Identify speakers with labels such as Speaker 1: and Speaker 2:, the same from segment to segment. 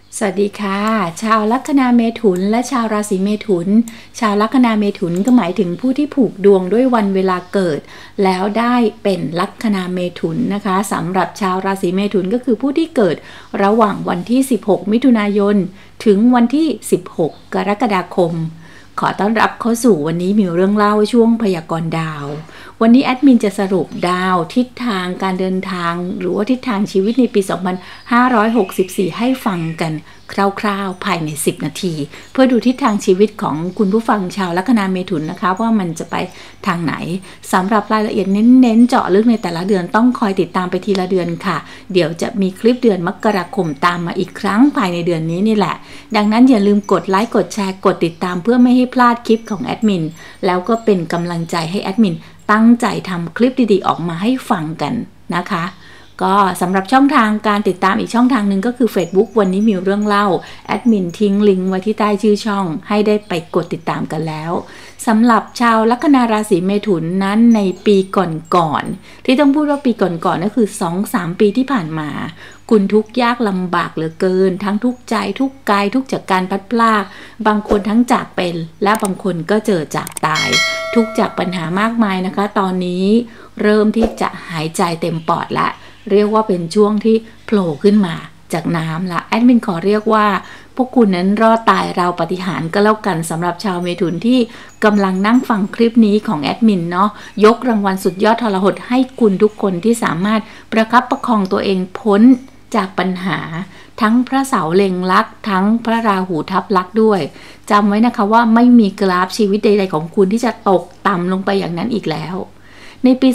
Speaker 1: สวัสดีค่ะชาวลัคนาเมถุนและชาวราศีเมถุนชาวลัคนาเมถุนก็หมายถึงผู้ที่ผูกดวงด้วยวันเวลาเกิดแล้วได้เป็นลัคนาเมถุนนะคะสำหรับชาวราศีเมถุนก็คือผู้ที่เกิดระหว่างวันที่16มิถุนายนถึงวันที่16กรกฎาคมขอต้อนรับเข้าสู่วันนี้มีเรื่องเล่าช่วงพยากรณ์ดาววันนี้แอดมินจะสรุปดาวทิศทางการเดินทางหรือว่าทิศทางชีวิตในปี2564ให้ฟังกันคร่าวๆภายใน10นาทีเพื่อดูทิศทางชีวิตของคุณผู้ฟังชาวลัคนาเมถุนนะคะว่ามันจะไปทางไหนสำหรับรายละเอียดเน้นๆเจาะลึกในแต่ละเดือนต้องคอยติดตามไปทีละเดือนค่ะเดี๋ยวจะมีคลิปเดือนมกราคมตามมาอีกครั้งภายในเดือนนี้นี่แหละดังนั้นอย่าลืมกดไลค์กดแชร์กดติดตามเพื่อไม่ให้พลาดคลิปของแอดมินแล้วก็เป็นกำลังใจให้แอดมินตั้งใจทำคลิปดีๆออกมาให้ฟังกันนะคะก็สำหรับช่องทางการติดตามอีกช่องทางหนึ่งก็คือ Facebook วันนี้มีเรื่องเล่าแอดมินทิ้งลิงก์ไว้ที่ใต้ชื่อช่องให้ได้ไปกดติดตามกันแล้วสำหรับชาวลัคนาราศีเมถุนนั้นในปีก่อนๆที่ต้องพูดว่าปีก่อนๆก็คือ 2-3 ปีที่ผ่านมาคุณทุกข์ยากลำบากเหลือเกินทั้งทุกข์ใจทุกข์กายทุกข์จากการพลัดพรากบางคนทั้งจากเป็นและบางคนก็เจอจากตายทุกข์จากปัญหามากมายนะคะตอนนี้เริ่มที่จะหายใจเต็มปอดละเรียกว่าเป็นช่วงที่โผล่ขึ้นมาจากน้ำละแอดมินขอเรียกว่าพวกคุณนั้นรอดตายราวปาฏิหาริย์ก็แล้วกันสำหรับชาวเมถุนที่กำลังนั่งฟังคลิปนี้ของแอดมินเนาะยกรางวัลสุดยอดทรหดให้คุณทุกคนที่สามารถประคับประคองตัวเองพ้นจากปัญหาทั้งพระเสาเล็งลักษณ์ทั้งพระราหูทับลักษณ์ด้วยจำไว้นะคะว่าไม่มีกราฟชีวิตใดๆของคุณที่จะตกต่ำลงไปอย่างนั้นอีกแล้วในปี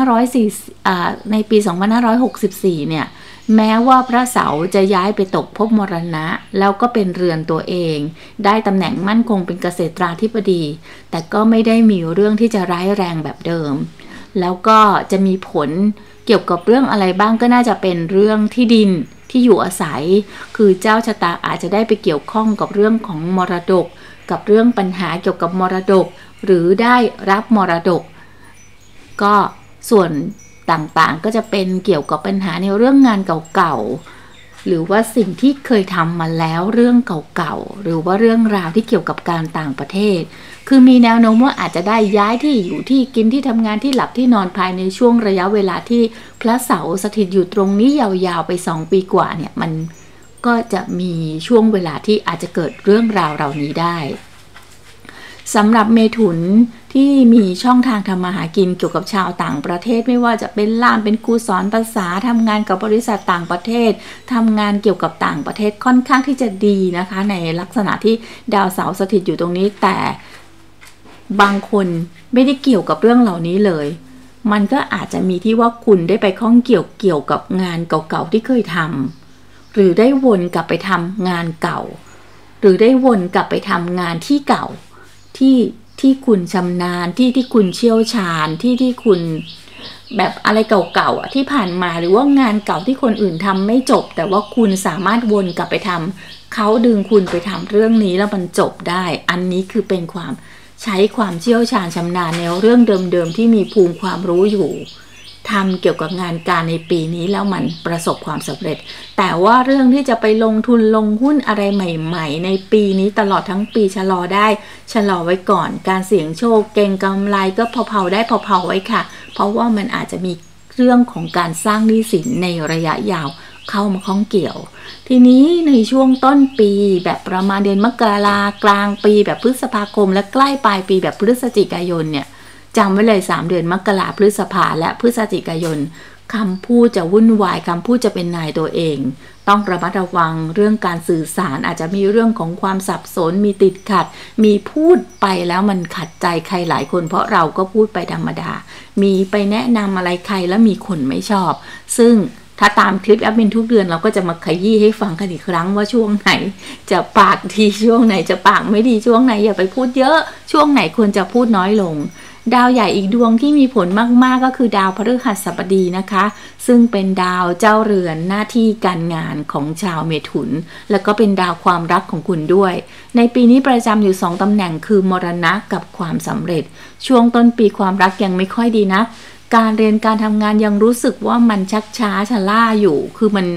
Speaker 1: 2564เนี่ยแม้ว่าพระเสาจะย้ายไปตกภพมรณะแล้วก็เป็นเรือนตัวเองได้ตำแหน่งมั่นคงเป็นเกษตราธิบดีแต่ก็ไม่ได้มีเรื่องที่จะร้ายแรงแบบเดิมแล้วก็จะมีผลเกี่ยวกับเรื่องอะไรบ้างก็น่าจะเป็นเรื่องที่ดินที่อยู่อาศัยคือเจ้าชะตาอาจจะได้ไปเกี่ยวข้องกับเรื่องของมรดกกับเรื่องปัญหาเกี่ยวกับมรดกหรือได้รับมรดกก็ส่วนต่างๆก็จะเป็นเกี่ยวกับปัญหาในเรื่องงานเก่าๆหรือว่าสิ่งที่เคยทำมาแล้วเรื่องเก่าๆหรือว่าเรื่องราวที่เกี่ยวกับการต่างประเทศคือมีแนวโน้มว่าอาจจะได้ย้ายที่อยู่ที่กินที่ทำงานที่หลับที่นอนภายในช่วงระยะเวลาที่พระเสาร์สถิตอยู่ตรงนี้ยาวๆไป2 ปีกว่าเนี่ยมันก็จะมีช่วงเวลาที่อาจจะเกิดเรื่องราวเหล่านี้ได้สำหรับเมถุนที่มีช่องทางทำมาหากินเกี่ยวกับชาวต่างประเทศไม่ว่าจะเป็นล่ามเป็นครูสอนภาษาทำงานกับบริษัทต่างประเทศทำงานเกี่ยวกับต่างประเทศค่อนข้างที่จะดีนะคะในลักษณะที่ดาวเสาร์สถิตอยู่ตรงนี้แต่บางคนไม่ได้เกี่ยวกับเรื่องเหล่านี้เลยมันก็อาจจะมีที่ว่าคุณได้ไปข้องเกี่ยวกับงานเก่าๆที่เคยทำหรือได้วนกลับไปทำงานเก่าหรือได้วนกลับไปทำงานที่เก่าที่คุณชำนาญที่คุณเชี่ยวชาญที่คุณแบบอะไรเก่าๆที่ผ่านมาหรือว่างานเก่าที่คนอื่นทำไม่จบแต่ว่าคุณสามารถวนกลับไปทำเขาดึงคุณไปทำเรื่องนี้แล้วมันจบได้อันนี้คือเป็นความใช้ความเชี่ยวชาญชำนาญในเรื่องเดิมๆที่มีภูมิความรู้อยู่ทำเกี่ยวกับงานการในปีนี้แล้วมันประสบความสำเร็จแต่ว่าเรื่องที่จะไปลงทุนลงหุ้นอะไรใหม่ๆในปีนี้ตลอดทั้งปีชะลอได้ชะลอไว้ก่อนการเสี่ยงโชคเก็งกำไรก็เผาๆได้เผาๆไว้ค่ะเพราะว่ามันอาจจะมีเรื่องของการสร้างหนี้สินในระยะยาวเข้ามาข้องเกี่ยวทีนี้ในช่วงต้นปีแบบประมาณเดือนมกรากลางปีแบบพฤษภาคมและใกล้ปลายปีแบบพฤศจิกายนเนี่ยจำไว้เลย3 เดือนมกราพฤษภาและพฤศจิกายนคำพูดจะวุ่นวายคำพูดจะเป็นนายตัวเองต้องระมัดระวังเรื่องการสื่อสารอาจจะมีเรื่องของความสับสนมีติดขัดมีพูดไปแล้วมันขัดใจใครหลายคนเพราะเราก็พูดไปธรรมดามีไปแนะนำอะไรใครแล้วมีคนไม่ชอบซึ่งถ้าตามคลิปแอดมินทุกเดือนเราก็จะมาขยี้ให้ฟังกันอีกครั้งว่าช่วงไหนจะปากดีช่วงไหนจะปากไม่ดีช่วงไหนอย่าไปพูดเยอะช่วงไหนควรจะพูดน้อยลงดาวใหญ่อีกดวงที่มีผลมากๆก็คือดาวพฤหัสบดีนะคะซึ่งเป็นดาวเจ้าเรือนหน้าที่การงานของชาวเมถุนแล้วก็เป็นดาวความรักของคุณด้วยในปีนี้ประจำอยู่2 ตำแหน่งคือมรณะกับความสำเร็จช่วงต้นปีความรักยังไม่ค่อยดีนักการเรียนการทำงานยังรู้สึกว่ามันชักช้าชะล่าอยู่คือมัน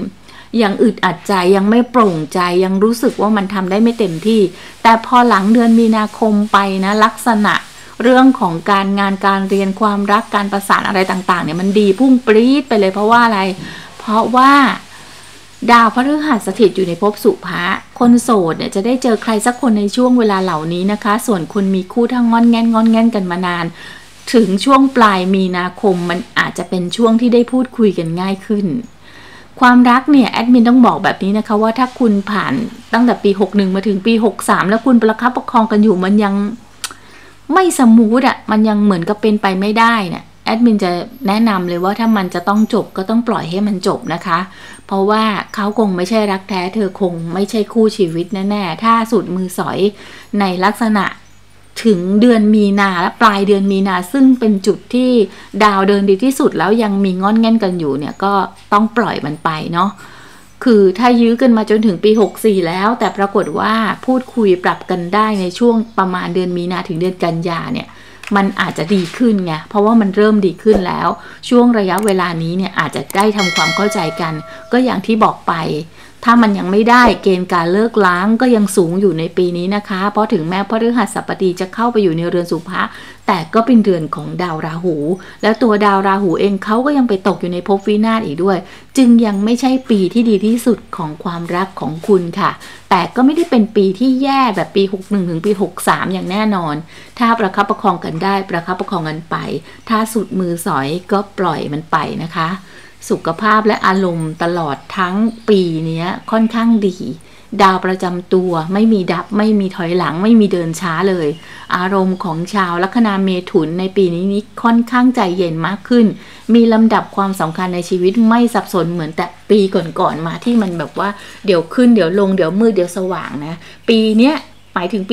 Speaker 1: ยังอึดอัดใจยังไม่โปร่งใจยังรู้สึกว่ามันทำได้ไม่เต็มที่แต่พอหลังเดือนมีนาคมไปนะลักษณะเรื่องของการงานการเรียนความรักการประสานอะไรต่างๆเนี่ยมันดีพุ่งปรี๊ดไปเลยเพราะว่าอะไรเพราะว่าดาวพฤหัสสถิตอยู่ในภพสุภะคนโสดเนี่ยจะได้เจอใครสักคนในช่วงเวลาเหล่านี้นะคะส่วนคนมีคู่ทั้งงอนแง่นกันมานานถึงช่วงปลายมีนาคมมันอาจจะเป็นช่วงที่ได้พูดคุยกันง่ายขึ้นความรักเนี่ยแอดมินต้องบอกแบบนี้นะคะว่าถ้าคุณผ่านตั้งแต่ปี61มาถึงปี63แล้วคุณประคับประคองกันอยู่มันยังไม่สมูทอ่ะมันยังเหมือนกับเป็นไปไม่ได้เนี่ยแอดมินจะแนะนำเลยว่าถ้ามันจะต้องจบก็ต้องปล่อยให้มันจบนะคะเพราะว่าเขาคงไม่ใช่รักแท้เธอคงไม่ใช่คู่ชีวิตแน่ๆถ้าสุดมือสอยในลักษณะถึงเดือนมีนาและปลายเดือนมีนาซึ่งเป็นจุดที่ดาวเดินดีที่สุดแล้วยังมีงอนแง่นกันอยู่เนี่ยก็ต้องปล่อยมันไปเนาะคือถ้ายื้อกันมาจนถึงปี64แล้วแต่ปรากฏว่าพูดคุยปรับกันได้ในช่วงประมาณเดือนมีนาถึงเดือนกันยาเนี่ยมันอาจจะดีขึ้นไงเพราะว่ามันเริ่มดีขึ้นแล้วช่วงระยะเวลานี้เนี่ยอาจจะได้ทำความเข้าใจกันก็อย่างที่บอกไปถ้ามันยังไม่ได้เกณฑ์การเลิกล้างก็ยังสูงอยู่ในปีนี้นะคะเพราะถึงแม้พฤหัสบดีจะเข้าไปอยู่ในเรือนสุภะแต่ก็เป็นเรือนของดาวราหูแล้วตัวดาวราหูเองเขาก็ยังไปตกอยู่ในภพวินาศอีกด้วยจึงยังไม่ใช่ปีที่ดีที่สุดของความรักของคุณค่ะแต่ก็ไม่ได้เป็นปีที่แย่แบบปี61ถึงปี63อย่างแน่นอนถ้าประคับประคองกันได้ประคับประคองกันไปถ้าสุดมือสอยก็ปล่อยมันไปนะคะสุขภาพและอารมณ์ตลอดทั้งปีนี้ค่อนข้างดีดาวประจำตัวไม่มีดับไม่มีถอยหลังไม่มีเดินช้าเลยอารมณ์ของชาวลัคนาเมถุนในปีนี้ค่อนข้างใจเย็นมากขึ้นมีลำดับความสำคัญในชีวิตไม่สับสนเหมือนแต่ปีก่อนๆมาที่มันแบบว่าเดี๋ยวขึ้นเดี๋ยวลงเดี๋ยวมืดเดี๋ยวสว่างนะปีนี้หมายถึงปี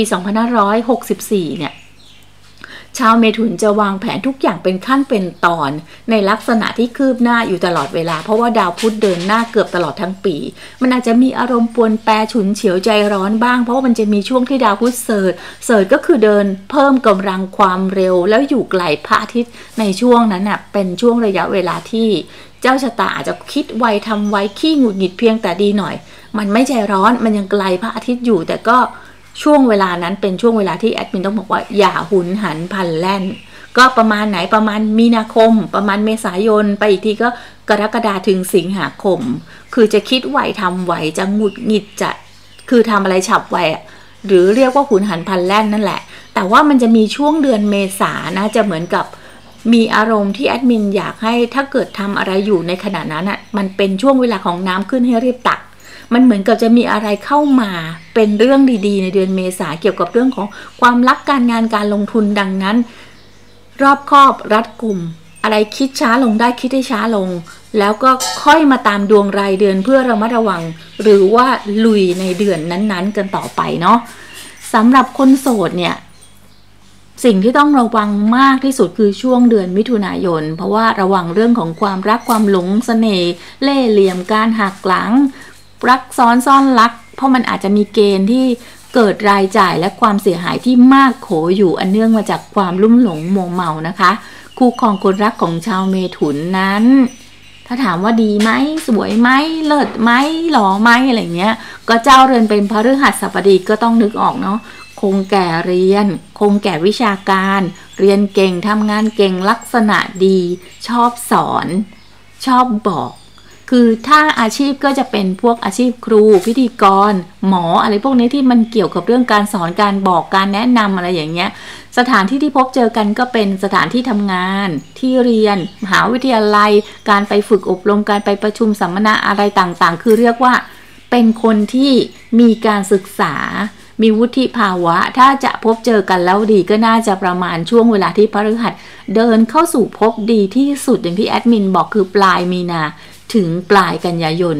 Speaker 1: 2564เนี่ยชาวเมถุนจะวางแผนทุกอย่างเป็นขั้นเป็นตอนในลักษณะที่คืบหน้าอยู่ตลอดเวลาเพราะว่าดาวพุธเดินหน้าเกือบตลอดทั้งปีมันอาจจะมีอารมณ์ปวนแปรฉุนเฉียวใจร้อนบ้างเพราะว่ามันจะมีช่วงที่ดาวพุธเสิร์ชก็คือเดินเพิ่มกำลังความเร็วแล้วอยู่ไกลพระอาทิตย์ในช่วงนั้นน่ะเป็นช่วงระยะเวลาที่เจ้าชะตาอาจจะคิดไวทำไวขี้หงุดหงิดเพียงแต่ดีหน่อยมันไม่ใจร้อนมันยังไกลพระอาทิตย์อยู่แต่ก็ช่วงเวลานั้นเป็นช่วงเวลาที่แอดมินต้องบอกว่าอย่าหุนหันพลันแล่นก็ประมาณไหนประมาณมีนาคมประมาณเมษายนไปอีกทีก็กรกฎาคมถึงสิงหาคมคือจะคิดไวทำไวจะหงุดหงิดจะคือทำอะไรฉับไวหรือเรียกว่าหุนหันพลันแล่นนั่นแหละแต่ว่ามันจะมีช่วงเดือนเมษานะจะเหมือนกับมีอารมณ์ที่แอดมินอยากให้ถ้าเกิดทำอะไรอยู่ในขณะนั้นอ่ะมันเป็นช่วงเวลาของน้ำขึ้นให้รีบตักมันเหมือนกับจะมีอะไรเข้ามาเป็นเรื่องดีๆในเดือนเมษาเกี่ยวกับเรื่องของความรักการงานการลงทุนดังนั้นรอบคอบรัดกุมอะไรคิดช้าลงได้คิดให้ช้าลงแล้วก็ค่อยมาตามดวงรายเดือนเพื่อระมัดระวังหรือว่าลุยในเดือนนั้นๆกันต่อไปเนาะสำหรับคนโสดเนี่ยสิ่งที่ต้องระวังมากที่สุดคือช่วงเดือนมิถุนายนเพราะว่าระวังเรื่องของความรักความหลงเสน่ห์เล่ห์เหลี่ยมการหักหลังรักซ้อนซ่อนรักเพราะมันอาจจะมีเกณฑ์ที่เกิดรายจ่ายและความเสียหายที่มากโขอยู่อันเนื่องมาจากความลุ่มหลงมัวเมานะคะคู่ครองคนรักของชาวเมถุนนั้นถ้าถามว่าดีไหมสวยไหมเลิศไหมหล่อไหมอะไรเงี้ยก็เจ้าเรือนเป็นพฤหัสบดีก็ต้องนึกออกเนาะคงแก่เรียนคงแก่วิชาการเรียนเก่งทำงานเก่งลักษณะดีชอบสอนชอบบอกคือถ้าอาชีพก็จะเป็นพวกอาชีพครูพิธีกรหมออะไรพวกนี้ที่มันเกี่ยวกับเรื่องการสอนการบอกการแนะนำอะไรอย่างเงี้ยสถานที่ที่พบเจอกันก็เป็นสถานที่ทำงานที่เรียนมหาวิทยาลัยการไปฝึกอบรมการไปประชุมสัมมนาอะไรต่างๆคือเรียกว่าเป็นคนที่มีการศึกษามีวุฒิภาวะถ้าจะพบเจอกันแล้วดีก็น่าจะประมาณช่วงเวลาที่พฤหัสเดินเข้าสู่ภพดีที่สุดอย่างที่แอดมินบอกคือปลายมีนาถึงปลายกันยายน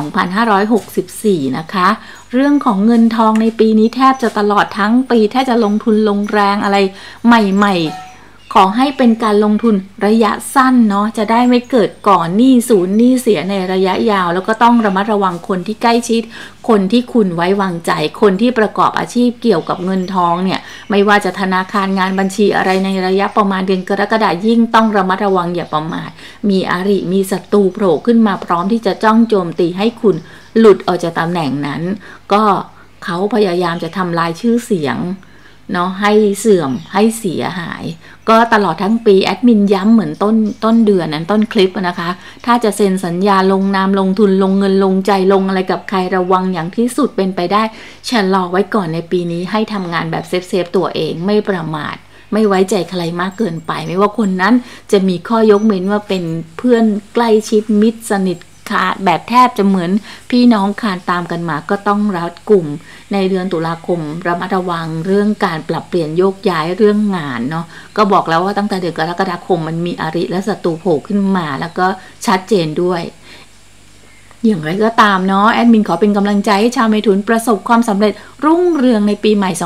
Speaker 1: 2564นะคะเรื่องของเงินทองในปีนี้แทบจะตลอดทั้งปีแทบจะลงทุนลงแรงอะไรใหม่ๆขอให้เป็นการลงทุนระยะสั้นเนาะจะได้ไม่เกิดก่อนหนี้ศูนย์หนี้เสียในระยะยาวแล้วก็ต้องระมัดระวังคนที่ใกล้ชิดคนที่คุณไว้วางใจคนที่ประกอบอาชีพเกี่ยวกับเงินทองเนี่ยไม่ว่าจะธนาคารงานบัญชีอะไรในระยะประมาณเดือนกรกฎาคมยิ่งต้องระมัดระวังอย่าประมาทมีอริมีศัตรูโผล่ขึ้นมาพร้อมที่จะจ้องโจมตีให้คุณหลุดออกจากตำแหน่งนั้นก็เขาพยายามจะทำลายชื่อเสียงเนาะให้เสื่อมให้เสียหายก็ตลอดทั้งปีแอดมินย้ำเหมือนต้นเดือนนั้นต้นคลิปนะคะถ้าจะเซ็นสัญญาลงนามลงทุนลงเงินลงใจลงอะไรกับใครระวังอย่างที่สุดเป็นไปได้ชะลอไว้ก่อนในปีนี้ให้ทำงานแบบเซฟตัวเองไม่ประมาทไม่ไว้ใจใครมากเกินไปไม่ว่าคนนั้นจะมีข้อยกเว้นว่าเป็นเพื่อนใกล้ชิดมิตรสนิทแบบแทบจะเหมือนพี่น้องคานตามกันมาก็ต้องรัดกลุ่มในเดือนตุลาคมระมัดระวังเรื่องการปรับเปลี่ยนโยกย้ายเรื่องงานเนาะก็บอกแล้วว่าตั้งแต่เดือนกรกฎาคมมันมีอริและศัตรูโผล่ขึ้นมาแล้วก็ชัดเจนด้วยอย่างไรก็ตามเนาะแอดมินขอเป็นกำลังใจให้ชาวเมถุนประสบความสำเร็จรุ่งเรืองในปีใหม่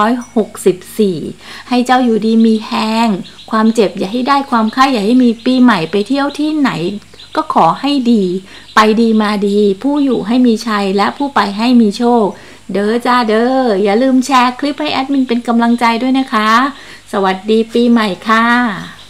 Speaker 1: 2564ให้เจ้าอยู่ดีมีแห้งความเจ็บอย่าให้ได้ความไข้อย่าให้มีปีใหม่ไปเที่ยวที่ไหนก็ขอให้ดีไปดีมาดีผู้อยู่ให้มีชัยและผู้ไปให้มีโชคเด้อจ้าเด้ออย่าลืมแชร์คลิปให้แอดมินเป็นกำลังใจด้วยนะคะสวัสดีปีใหม่ค่ะ